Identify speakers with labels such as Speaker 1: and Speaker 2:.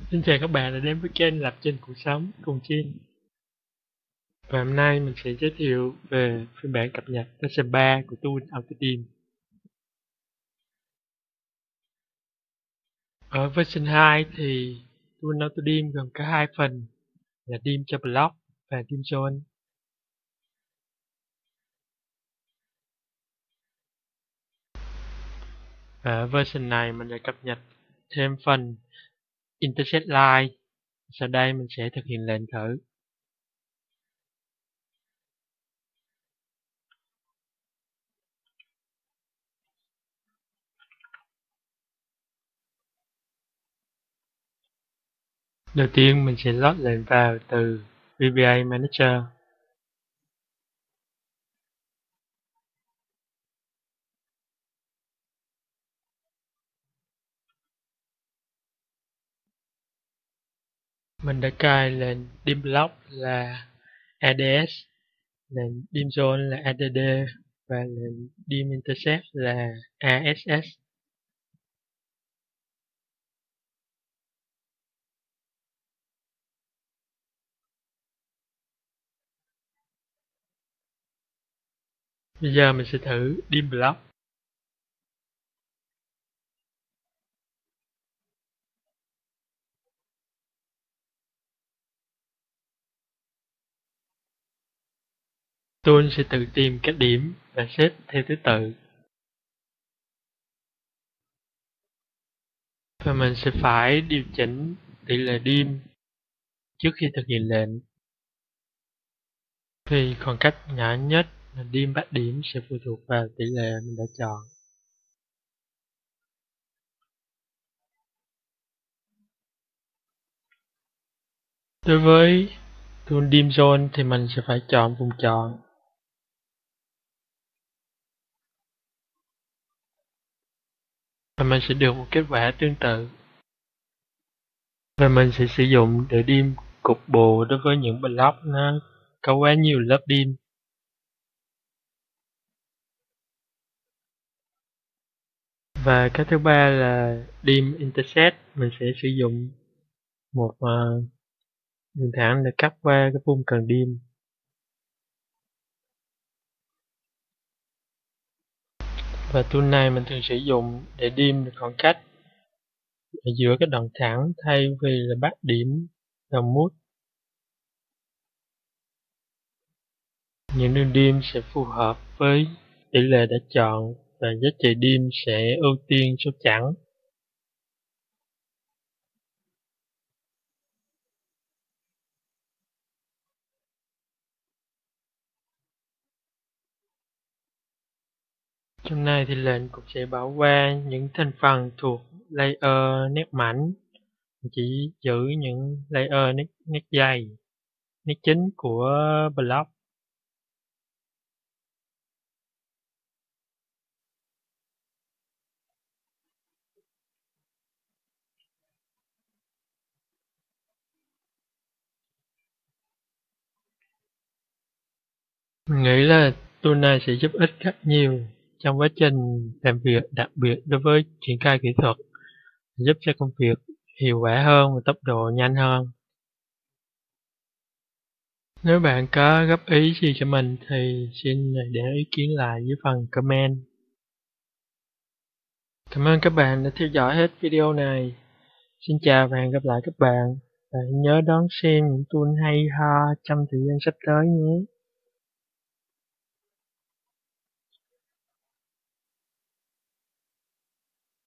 Speaker 1: Xin chào các bạn đã đến với kênh Lập Trình Cuộc Sống cùng Chin. Và hôm nay mình sẽ giới thiệu về phiên bản cập nhật version 3 của tool AutoDIM. Ở version 2 thì tool AutoDIM gồm có hai phần là dim cho block và dim zone. Ở version này mình đã cập nhật thêm phần intersect line. Sau đây mình sẽ thực hiện lệnh thử. Đầu tiên mình sẽ load lệnh vào từ VBA Manager. Mình đã cài lệnh dim block là ADS, lệnh dim zone là ADD và lệnh dim intersect là ASS. Bây giờ mình sẽ thử dim block. Tool sẽ tự tìm các điểm và xếp theo thứ tự. Và mình sẽ phải điều chỉnh tỷ lệ dim trước khi thực hiện lệnh. Vì khoảng cách nhỏ nhất là dim bắt điểm sẽ phụ thuộc vào tỷ lệ mình đã chọn. Đối với tool dim zone thì mình sẽ phải chọn vùng chọn. Và mình sẽ được một kết quả tương tự. Và mình sẽ sử dụng để dim cục bộ đối với những block nó có quá nhiều lớp dim. Và cái thứ ba là dim intersect, mình sẽ sử dụng một đường thẳng để cắt qua cái vùng cần dim. Và tool này mình thường sử dụng để dim được khoảng cách ở giữa các đoạn thẳng thay vì là bắt điểm đồng mút. Những đường dim sẽ phù hợp với tỷ lệ đã chọn và giá trị dim sẽ ưu tiên số chẵn. Trong này thì lệnh cũng sẽ bảo qua những thành phần thuộc layer nét mảnh, chỉ giữ những layer nét dày, nét chính của block. Mình nghĩ là tool này sẽ giúp ích rất nhiều trong quá trình làm việc, đặc biệt đối với triển khai kỹ thuật, giúp cho công việc hiệu quả hơn và tốc độ nhanh hơn. Nếu bạn có góp ý gì cho mình thì xin để ý kiến lại dưới phần comment. Cảm ơn các bạn đã theo dõi hết video này. Xin chào và hẹn gặp lại các bạn. Và nhớ đón xem những tool hay ho trong thời gian sắp tới nhé.